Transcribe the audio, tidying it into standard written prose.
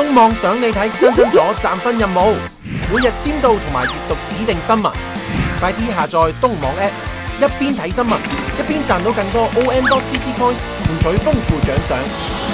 東網想你睇新增咗賺分任務，每日簽到同埋閱讀指定新聞，快啲下載東網 App， 一邊睇新聞一邊賺到更多 OM.CC Coin， 換取豐富獎賞。